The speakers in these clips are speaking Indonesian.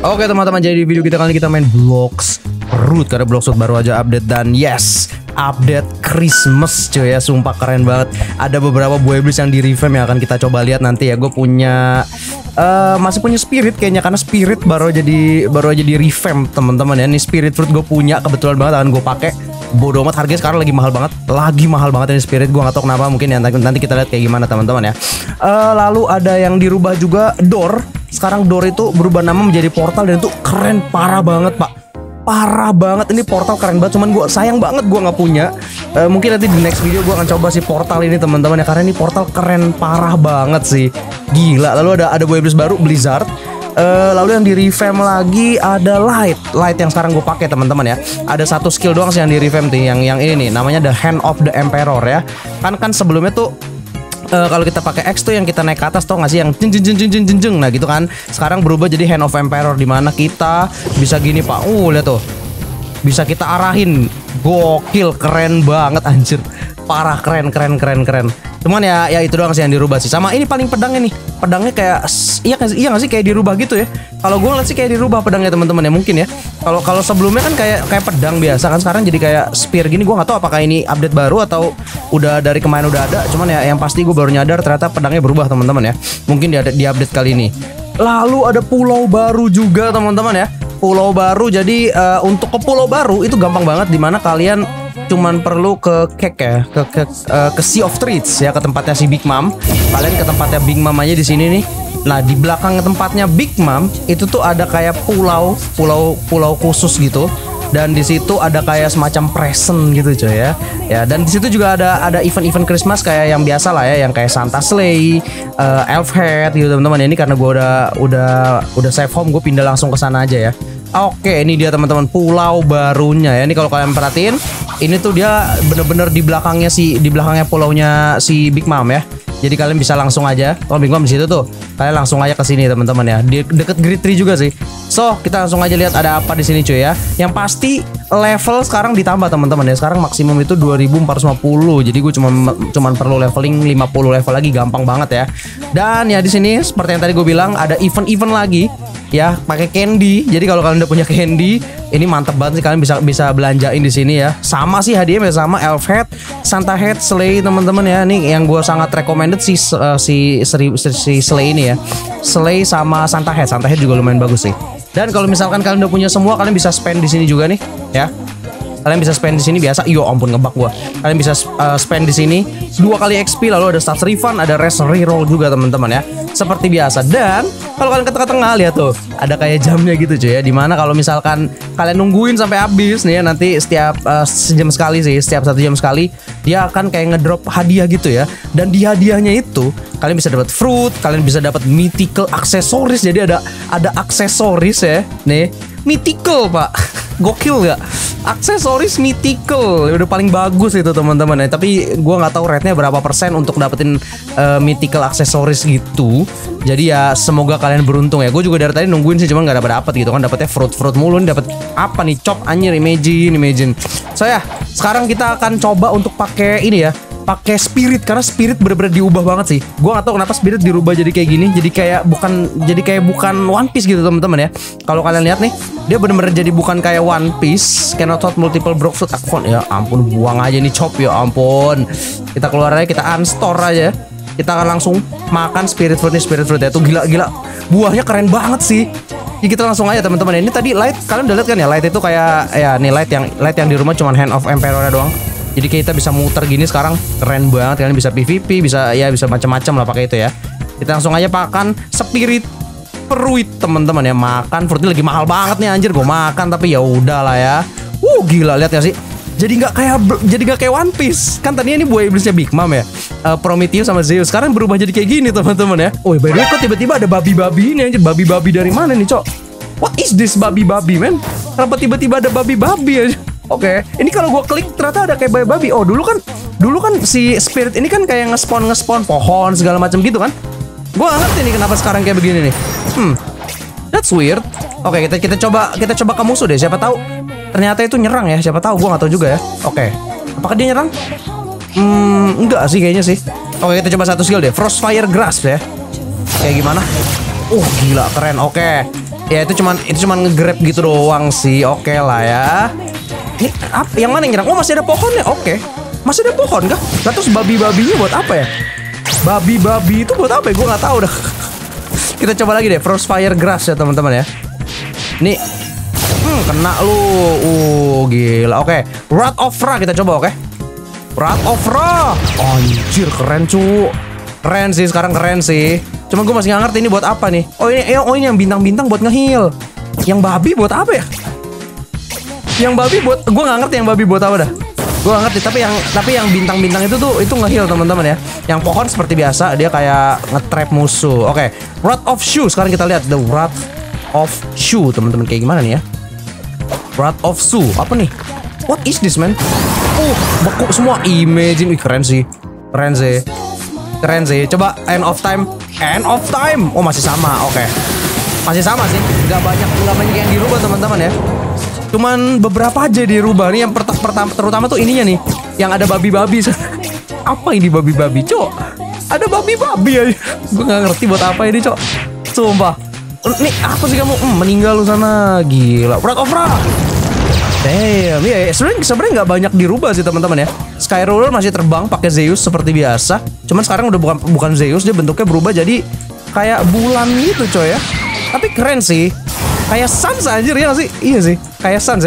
Oke teman-teman, jadi di video kita kali ini kita main Blox Fruit karena Blox Fruit baru aja update dan yes, update Christmas cuy ya, sumpah keren banget. Ada beberapa buah iblis yang di revamp yang akan kita coba lihat nanti ya. Gue punya masih punya Spirit kayaknya karena Spirit baru aja di revamp teman-teman ya. Ini Spirit Fruit gue punya kebetulan banget akan gue pakai. Bodoh amat, harganya sekarang lagi mahal banget ini Spirit. Gue gak tau kenapa, mungkin ya nanti kita lihat kayak gimana teman-teman ya. Lalu ada yang dirubah juga, door. Sekarang door itu berubah nama menjadi portal dan itu keren parah banget pak. Parah banget, ini portal keren banget. Cuman gue sayang banget gue nggak punya. Mungkin nanti di next video gue akan coba si portal ini teman-teman ya, karena ini portal keren parah banget sih. Gila. Lalu ada buah iblis baru Blizzard. Lalu yang di revamp lagi ada light yang sekarang gue pakai teman-teman ya. Ada satu skill doang sih yang di revamp nih, yang ini nih namanya the Hand of the Emperor ya. Kan sebelumnya tuh kalau kita pakai X tuh yang kita naik ke atas tuh nggak sih, yang jeng nah gitu kan. Sekarang berubah jadi Hand of Emperor, dimana kita bisa gini pak. Lihat tuh, bisa kita arahin. Gokil, keren banget anjir. Parah, keren. Cuman ya itu doang sih yang dirubah sih. Sama ini paling pedangnya nih. Pedangnya kayak iya nggak sih, kayak dirubah gitu ya. Kalau gue ngeliat sih kayak dirubah pedangnya teman-teman ya, mungkin ya. Kalau sebelumnya kan kayak pedang biasa kan, sekarang jadi kayak spear gini. Gue nggak tahu apakah ini update baru atau udah dari kemarin udah ada. Cuman ya yang pasti gue baru nyadar ternyata pedangnya berubah teman-teman ya. Mungkin di update kali ini. Lalu ada pulau baru juga teman-teman ya. Pulau baru, jadi untuk ke pulau baru itu gampang banget, dimana kalian cuman perlu ke Sea of Treats ya, ke tempatnya si Big Mom. Kalian ke tempatnya Big Mom aja di sini nih. Nah, di belakang tempatnya Big Mom itu tuh ada kayak pulau khusus gitu. Dan di situ ada kayak semacam present gitu coy ya. Ya, dan di situ juga ada event-event Christmas kayak yang biasa lah ya, yang kayak Santa Sleigh, Elf Head gitu teman-teman. Ini karena gue udah save home, gue pindah langsung ke sana aja ya. Oke, ini dia teman-teman pulau barunya ya. Ini kalau kalian perhatiin, ini tuh dia bener-bener di belakangnya pulaunya si Big Mom ya. Jadi kalian bisa langsung aja, kalau Big Mom di situ tuh, kalian langsung aja ke sini teman-teman ya. Di deket Great Tree juga sih. So, kita langsung aja lihat ada apa di sini cuy ya. Yang pasti level sekarang ditambah teman-teman ya. Sekarang maksimum itu 2450. Jadi gue cuman perlu leveling 50 level lagi, gampang banget ya. Dan ya di sini seperti yang tadi gue bilang, ada event-event lagi ya, pakai candy. Jadi kalau kalian udah punya candy, ini mantep banget sih, kalian bisa belanjain di sini ya. Sama sih hadiahnya sama Elf Head, Santa Head, Sleigh teman-teman ya. Ini yang gue sangat recommended si Sleigh ini ya. Sleigh sama Santa Head. Santa Head juga lumayan bagus sih. Dan kalau misalkan kalian udah punya semua, kalian bisa spend di sini juga nih ya. Kalian bisa spend di sini biasa. Yo ampun, ngebug gua. Kalian bisa spend di sini 2 kali XP, lalu ada stats refund, ada rest reroll juga teman-teman ya. Seperti biasa. Dan kalau kalian ke tengah-tengah, lihat tuh, ada kayak jamnya gitu cuy ya. Dimana kalau misalkan kalian nungguin sampai habis nih ya, nanti setiap sejam sekali sih, setiap 1 jam sekali dia akan kayak ngedrop hadiah gitu ya. Dan di hadiahnya itu kalian bisa dapat fruit, kalian bisa dapat mythical aksesoris. Jadi ada aksesoris ya. Nih, mythical pak. Gokil gak? Aksesoris mythical udah paling bagus itu teman-teman ya. Tapi gue nggak tahu rate-nya berapa persen untuk dapetin mythical aksesoris gitu. Jadi ya semoga kalian beruntung ya. Gue juga dari tadi nungguin sih, cuman nggak dapet gitu kan. Dapetnya fruit mulu. Nih dapet apa nih? Chop anjir, imagine. So ya, sekarang kita akan coba untuk pakai ini ya, pakai Spirit, karena Spirit bener-bener diubah banget sih. Gua gak tahu kenapa Spirit dirubah jadi kayak gini. Jadi kayak bukan One Piece gitu teman-teman ya. Kalau kalian lihat nih, dia bener-bener jadi bukan kayak One Piece. Cannot hold multiple Blox Fruit account. Ya ampun, buang aja nih Chop, ya ampun. Kita keluar aja, kita unstore aja. Kita akan langsung makan Spirit Fruit ya. Tuh gila. Buahnya keren banget sih. Jadi kita langsung aja teman-teman. Ini tadi light, kalian udah lihat kan ya, light itu kayak ya nih light yang di rumah cuman Hand of Emperor doang. Jadi kita bisa muter gini sekarang, keren banget. Kalian bisa PVP, bisa macam-macam lah pakai itu ya. Kita langsung aja makan Spirit Fruit teman-teman ya. Makan fruitnya lagi mahal banget nih anjir. Gue makan tapi ya udahlah ya. Gila, lihat ya sih. Jadi nggak kayak One Piece. Kan tadinya ini buah iblisnya Big Mom ya. Prometheus sama Zeus. Sekarang berubah jadi kayak gini teman-teman ya. By the way, kok tiba-tiba ada babi-babi ini anjir. Babi-babi dari mana nih, Cok? What is this babi-babi, man? Kenapa tiba-tiba ada babi-babi aja? Oke, ini kalau gue klik ternyata ada kayak babi. Oh, dulu kan si Spirit ini kan kayak nge-spawn pohon segala macam gitu kan. Gue gak ngerti nih kenapa sekarang kayak begini nih. That's weird. Oke, kita coba ke musuh deh. Siapa tahu ternyata itu nyerang ya. Siapa tahu, gue gak tahu juga ya. Oke, apakah dia nyerang? Enggak sih kayaknya sih. Oke, kita coba satu skill deh, Frostfire Grasp ya. Kayak gimana? Gila keren. Oke. Ya itu cuman nge-grab gitu doang sih. Oke lah ya. Ini apa? Yang mana yang nyerang? Oh masih ada pohonnya. Oke. Masih ada pohon kah? Nah, terus babi-babinya buat apa ya? Babi-babi itu buat apa ya? Gue nggak tahu dah. Kita coba lagi deh. Frostfire Grass ya teman-teman ya. Nih. Kena lu. Gila. Oke. Wrath of Ra kita coba, oke. Wrath of Ra. Anjir keren cu. Keren sih, sekarang keren sih. Cuma gue masih nggak ngerti ini buat apa nih. Oh ini yang bintang-bintang buat nge-heal. Yang babi buat apa ya? Yang babi buat, gue nggak ngerti yang babi buat apa dah. Gue nggak ngerti. Tapi yang bintang-bintang itu tuh itu nge-heal teman-teman ya. Yang pohon seperti biasa dia kayak nge-trap musuh. Oke. Wrath of Shoe sekarang kita lihat the Wrath of Shoe teman-teman kayak gimana nih ya? Wrath of Shoe apa nih? What is this man? Beku semua. Imagine. Wih, keren sih. Keren sih. Keren sih. Coba end of time. End of time. Oh masih sama. Oke. Masih sama sih. Gak banyak yang dirubah teman-teman ya. Cuman beberapa aja dirubah. Nih yang pertama terutama tuh ininya nih. Yang ada babi-babi. Apa ini babi-babi, Cok? Ada babi-babi aja. Gue gak ngerti buat apa ini, Cok. Sumpah. Nih apa sih kamu? Meninggal lu sana. Gila. Wrath of Ra. Damn, ya sebenarnya nggak banyak dirubah sih teman-teman ya. Skyroller masih terbang pakai Zeus seperti biasa. Cuman sekarang udah bukan Zeus, dia bentuknya berubah jadi kayak bulan gitu coy ya. Tapi keren sih. Kayak Sans aja ya sih? Iya sih, kayak Sans ya.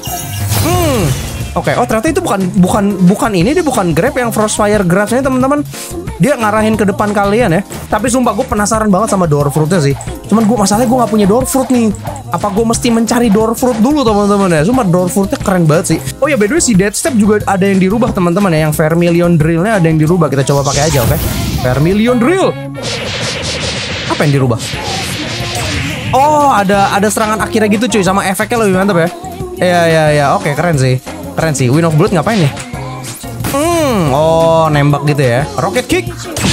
Oke. Oh ternyata itu bukan ini, dia bukan grab yang Frostfire Grass-nya teman-teman. Dia ngarahin ke depan kalian ya. Tapi sumpah gue penasaran banget sama door fruitnya sih. Cuman masalahnya gue nggak punya door fruit nih. Apa gue mesti mencari door fruit dulu teman-teman ya? Sumpah door fruitnya keren banget sih. Oh ya by the way si Dead Step juga ada yang dirubah teman-teman ya. Yang Vermilion Drill-nya ada yang dirubah. Kita coba pakai aja, oke? Vermilion Drill. Apa yang dirubah? Oh ada serangan akhirnya gitu cuy. Sama efeknya lebih mantap ya. Iya. Oke keren sih. Keren sih. Wind of Blood ngapain ya? Oh nembak gitu ya. Rocket kick.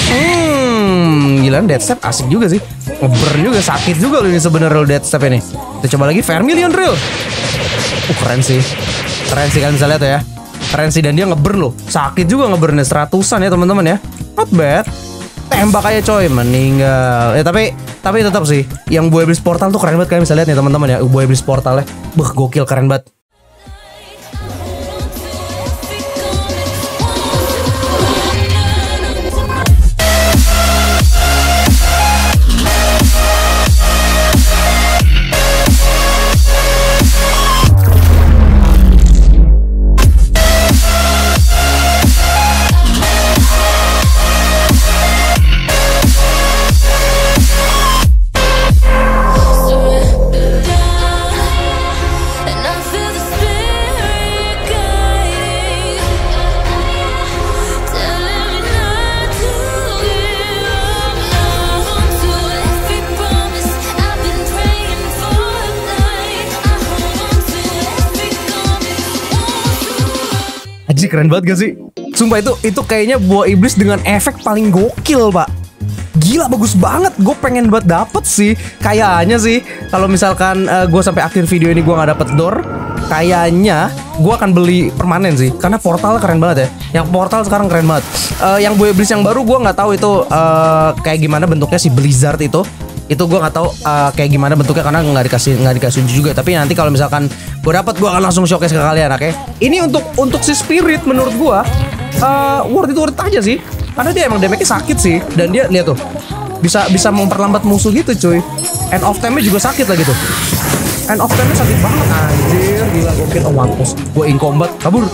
Gila Dead Step asik juga sih. Ngeburn juga, sakit juga loh ini sebenarnya Dead Step ini. Kita coba lagi Vermilion Drill. Keren sih. Keren sih kalian bisa lihat ya. Keren sih dan dia ngeburn loh. Sakit juga ngeburnnya 100-an ya teman-teman ya. Not bad. Tembak aja coy, meninggal. Tapi tetap sih yang Buaya Iblis Portal tuh keren banget, kalian bisa lihat nih teman-teman ya. Buaya Iblis Portalnya. Gokil keren banget. Anjir keren banget gak sih? Sumpah itu kayaknya buah iblis dengan efek paling gokil pak. Gila bagus banget. Gue pengen buat dapet sih. Kayaknya sih kalau misalkan gue sampai akhir video ini gue nggak dapet door, kayaknya gue akan beli permanen sih. Karena portalnya keren banget ya. Yang portal sekarang keren banget. Yang buah iblis yang baru gue nggak tahu itu kayak gimana bentuknya si Blizzard itu. Itu gue nggak tahu kayak gimana bentuknya karena nggak dikasih juga. Tapi nanti kalau misalkan gue dapat gue akan langsung showcase ke kalian, oke? Ini untuk si Spirit menurut gue worth it aja sih. Karena dia emang damage-nya sakit sih. Dan dia lihat tuh bisa memperlambat musuh gitu cuy. End of time-nya juga sakit lah gitu. End of time-nya sakit banget anjir. Gila gokil. Oh mampus. Gue in combat kabur.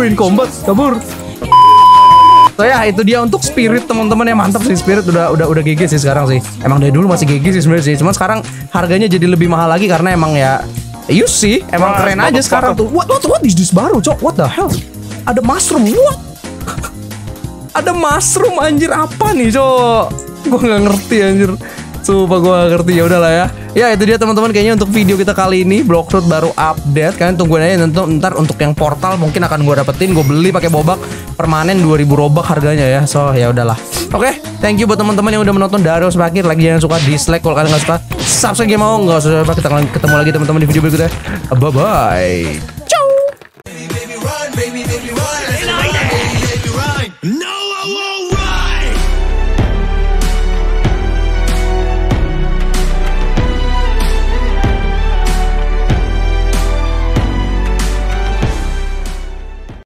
So ya itu dia untuk Spirit teman-teman ya, mantap sih Spirit udah GG sih sekarang sih. Emang dari dulu masih GG sih sebenarnya sih. Cuman sekarang harganya jadi lebih mahal lagi karena emang ya you see emang keren aja sekarang tuh. What is this baru, Cok? What the hell? Ada mushroom. What? Ada mushroom anjir apa nih, Cok? Gua nggak ngerti anjir. Sumpah gue gak ngerti. Ya udahlah ya. Ya itu dia teman-teman kayaknya untuk video kita kali ini. Bloxroot baru update. Kalian tungguin aja ntar untuk yang portal mungkin akan gue dapetin. Gue beli pakai bobak permanen 2000 robak harganya ya. So ya udahlah. Oke, thank you buat teman-teman yang udah menonton dari lagi jangan suka dislike kalau kalian nggak suka. Subscribe ya mau nggak usah. Kita ketemu lagi teman-teman di video berikutnya. Bye bye. Ciao.